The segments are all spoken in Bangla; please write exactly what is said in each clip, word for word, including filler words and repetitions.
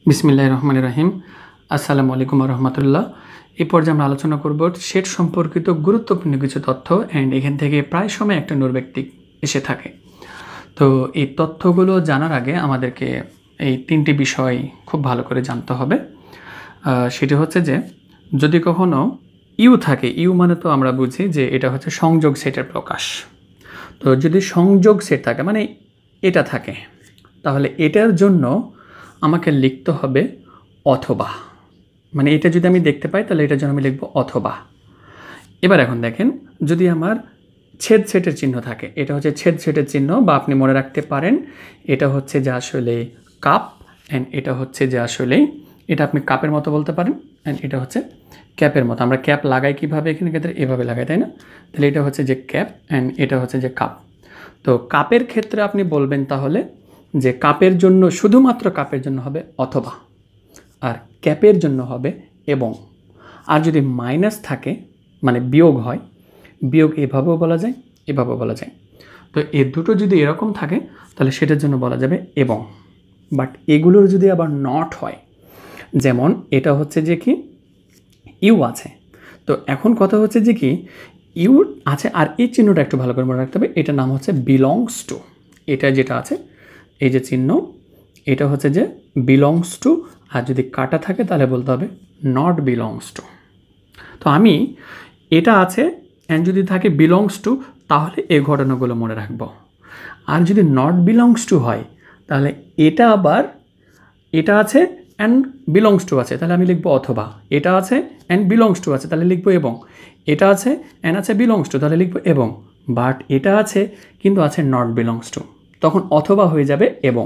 বিসমিল্লাহির রহমানির রহিম। আসসালামু আলাইকুম রহমতুল্লাহ। এই পর্যায়ে আমরা আলোচনা করব সেট সম্পর্কিত গুরুত্বপূর্ণ কিছু তথ্য অ্যান্ড এখান থেকে প্রায় সময় একটা নৈর্ব্যক্তিক এসে থাকে। তো এই তথ্যগুলো জানার আগে আমাদেরকে এই তিনটি বিষয় খুব ভালো করে জানতে হবে। সেটি হচ্ছে যে যদি কখনো ইউ থাকে, ইউ মানে তো আমরা বুঝি যে এটা হচ্ছে সংযোগ সেটের প্রকাশ। তো যদি সংযোগ সেট থাকে মানে এটা থাকে, তাহলে এটার জন্য আমাকে লিখতে হবে অথবা, মানে এটা যদি আমি দেখতে পাই তাহলে এটার জন্য আমি লিখব অথবা। এবার এখন দেখেন, যদি আমার ছেদ সেটের চিহ্ন থাকে, এটা হচ্ছে ছেদ সেটের চিহ্ন, বা আপনি মনে রাখতে পারেন এটা হচ্ছে যে আসলে কাপ, অ্যান্ড এটা হচ্ছে যে আসলে এটা আপনি কাপের মতো বলতে পারেন, অ্যান্ড এটা হচ্ছে ক্যাপের মতো। আমরা ক্যাপ লাগাই কীভাবে, এখানে ক্ষেত্রে এভাবে লাগাই, তাই না? তাহলে এটা হচ্ছে যে ক্যাপ অ্যান্ড এটা হচ্ছে যে কাপ। তো কাপের ক্ষেত্রে আপনি বলবেন তাহলে যে কাপের জন্য, শুধুমাত্র কাপের জন্য হবে অথবা, আর ক্যাপের জন্য হবে এবং। আর যদি মাইনাস থাকে মানে বিয়োগ হয়, বিয়োগ এভাবেও বলা যায়, এভাবেও বলা যায়। তো এই দুটো যদি এরকম থাকে তাহলে সেটার জন্য বলা যাবে এবং। বাট এগুলোর যদি আবার নট হয়, যেমন এটা হচ্ছে যে কি ইউ আছে, তো এখন কথা হচ্ছে যে কি ইউ আছে আর এই চিহ্নটা একটু ভালো করে মনে রাখতে হবে, এটার নাম হচ্ছে বিলংস টু। এটা যেটা আছে এই যে চিহ্ন, এটা হচ্ছে যে বিলংস টু, আর যদি কাটা থাকে তাহলে বলতে হবে নট বিলংস টু। তো আমি এটা আছে অ্যান্ড যদি থাকে বিলংস টু, তাহলে এই ঘটনাগুলো মনে রাখবো। আর যদি নট বিলংস টু হয় তাহলে এটা আবার এটা আছে অ্যান্ড বিলংস টু আছে, তাহলে আমি লিখবো অথবা। এটা আছে অ্যান্ড বিলংস টু আছে, তাহলে লিখবো এবং। এটা আছে অ্যান্ড আছে বিলংস টু, তাহলে লিখবো এবং। বাট এটা আছে কিন্তু আছে নট বিলংস টু, তখন অথবা হয়ে যাবে এবং।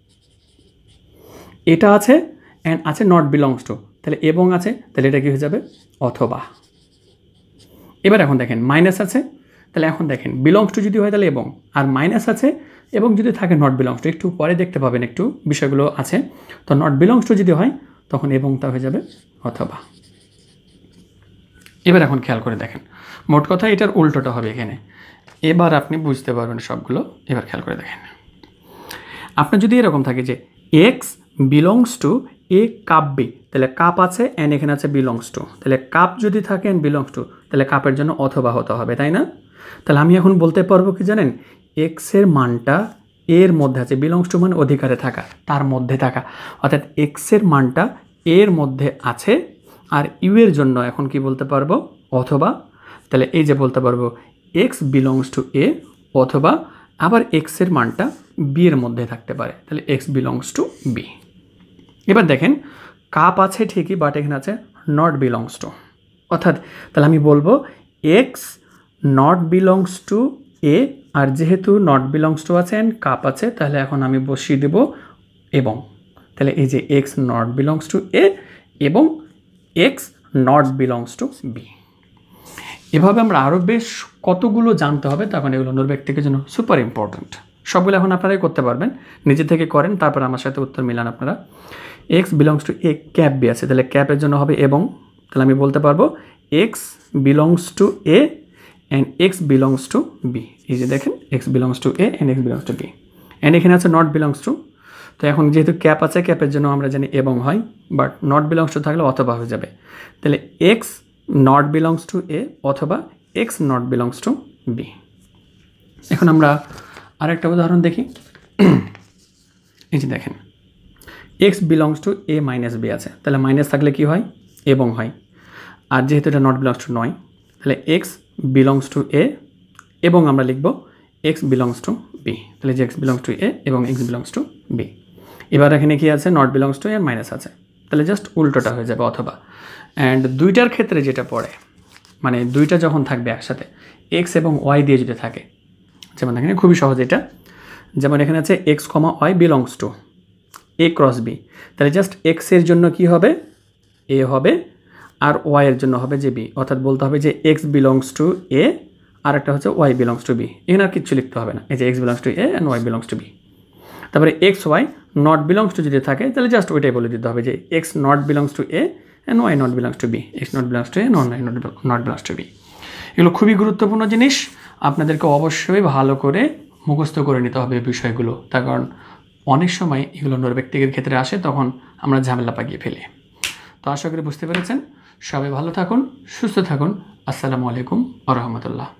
এটা আছে অ্যান্ড আছে নট বিলংস টু, তাহলে এবং আছে, তাহলে এটা কি হয়ে যাবে অথবা। এবার এখন দেখেন মাইনাস আছে, তাহলে এখন দেখেন বিলংস টু যদি হয় তাহলে এবং, আর মাইনাস আছে এবং যদি থাকে নট বিলংস টু, একটু পরে দেখতে পাবেন একটু বিষয়গুলো আছে। তো নট বিলংস টু যদি হয় তখন এবংটা হয়ে যাবে অথবা। এবার এখন খেয়াল করে দেখেন, মোট কথা এটার উল্টোটা হবে এখানে। এবার আপনি বুঝতে পারবেন সবগুলো। এবার খেয়াল করে দেখেন, আপনার যদি এরকম থাকে যে x belongs to A cap B, তাহলে কাপ আছে অ্যান্ড এখানে আছে বিলংস টু, তাহলে কাপ যদি থাকে অ্যান্ড বিলংস টু, তাহলে কাপের জন্য অথবা হতে হবে, তাই না? তাহলে আমি এখন বলতে পারবো কি জানেন, এক্সের মানটা এর মধ্যে আছে, বিলংস টু মানে অধিকারে থাকা, তার মধ্যে থাকা, অর্থাৎ এক্সের মানটা এর মধ্যে আছে। আর ইউ এর জন্য এখন কি বলতে পারবো অথবা, তাহলে এই যে বলতে পারবো এক্স বিলংস টু এ অথবা, আবার এক্সের মানটা বি এর মধ্যে থাকতে পারে, তাহলে এক্স বিলংস টু বি। এবার দেখেন কাপ আছে ঠিকই, বাট এখানে আছে নট বিলংস টু, অর্থাৎ তাহলে আমি বলবো x not belongs to A, আর যেহেতু নট বিলংস টু আছে অ্যান্ড কাপ আছে, তাহলে এখন আমি বসিয়ে দেব এবং। তাহলে এই যে x not belongs to A এবং x not belongs to B. এভাবে আমরা আরও বেশ কতগুলো জানতে হবে, তখন এগুলো নৈর্ব্যক্তিকের জন্য সুপার ইম্পর্ট্যান্ট। সবগুলো এখন আপনারাই করতে পারবেন, নিজে থেকে করেন, তারপর আমার সাথে উত্তর মিলান আপনারা। X belongs to A cap B আছে, তাহলে ক্যাপের জন্য হবে এবং, তাহলে আমি বলতে পারবো x belongs to A and x belongs to B. এই যে দেখেন x belongs to A and x belongs to B, and এখানে আছে নট বিলংস টু। তো এখন যেহেতু ক্যাপ আছে, ক্যাপের জন্য আমরা জানি এবং হয়, বাট নট বিলংস টু থাকলে অথবা হয়ে যাবে। তাহলে x not belongs to A অথবা x not belongs to B. এখন আমরা আরেকটা উদাহরণ দেখি। এই যে দেখেন x belongs to A minus B আছে, তাহলে মাইনাস থাকলে কি হয় এবং হয়, আর যেহেতু এটা নট বিলংস টু নয়, তাহলে এক্স বিলংস টু এ এবং আমরা লিখব এক্স বিলংস টু বি, তাহলে যে এক্স বিলংস টু এ এবং এক্স বিলংস টু বি। এবার এখানে কি আছে নট বিলংস টু এ আর মাইনাস আছে, তাহলে জাস্ট উল্টোটা হয়ে যাবে অথবা। অ্যান্ড দুইটার ক্ষেত্রে যেটা পড়ে, মানে দুইটা যখন থাকবে একসাথে এক্স এবং ওয়াই দিয়ে যদি থাকে, যেমন এখানে খুবই সহজ এটা, যেমন এখানে আছে x comma y belongs to A cross B, তাহলে জাস্ট এক্সের জন্য কি হবে এ হবে, আর ওয়াইয়ের জন্য হবে যে বি, অর্থাৎ বলতে হবে যে এক্স বিলংস টু এ আর একটা হচ্ছে ওয়াই বিলংস টু বি। এখানে আর কিচ্ছু লিখতে হবে না, এই যে x belongs to A and y belongs to B. তারপরে x y not belongs to যদি থাকে, তাহলে জাস্ট ওইটাই বলে দিতে হবে যে x not belongs to A and y not belongs to B, x not belongs to A non y not belongs to B. এগুলো খুবই গুরুত্বপূর্ণ জিনিস, আপনাদেরকে অবশ্যই ভালো করে মুখস্থ করে নিতে হবে এই বিষয়গুলো, তার কারণ অনেক সময় এগুলো নৈর্ব্যক্তিকের ক্ষেত্রে আসে, তখন আমরা ঝামেলা পাকিয়ে ফেলি। তো আশা করি বুঝতে পেরেছেন। সবাই ভালো থাকুন, সুস্থ থাকুন। আসসালামু আলাইকুম ওয়া রাহমাতুল্লাহ।